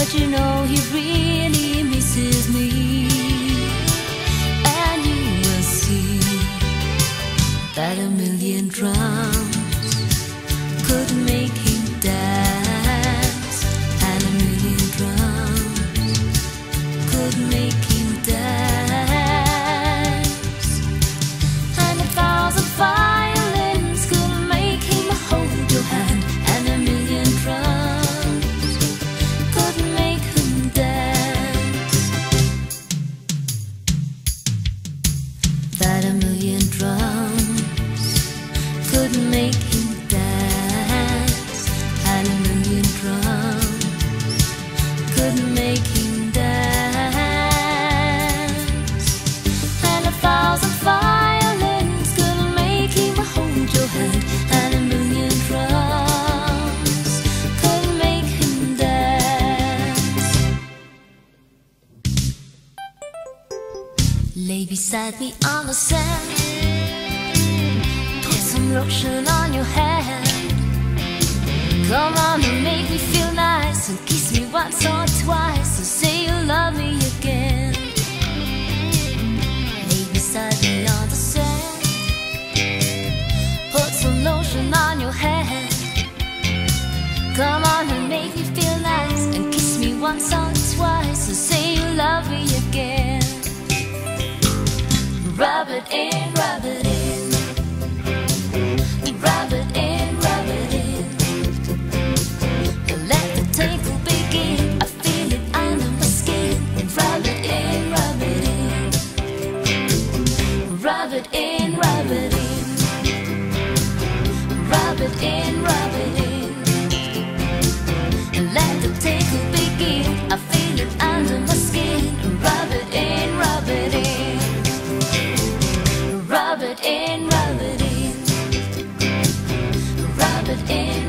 let you know he really misses me. And you will see that a million drums could make him dance, and a million drums could make him dance, and 1,000 violins could make him hold your hand, and a million drums could make him dance. That a million drums could make him dance, and a million drums could make him dance, and 1,000 violins could make him hold your hand, and a million drums could make him dance. Lay beside me on the sand, put some lotion on your hand. Come on and make me feel nice, and kiss me once or twice, and say you love me again. Lay beside me on the sand, put some lotion on your hand. Come on and make me feel nice, and kiss me once or twice, and say you love me again. Rub it in, rub it in, rub it in, rub it in. Let the tinkle begin, I feel it under my skin. Rub it in, rub it in, rub it in, rub it in, rub it in, rub it in. Let the tinkle begin, I feel it under my skin. Rub it in, rub it in, rub it in, rub it in, rub it in.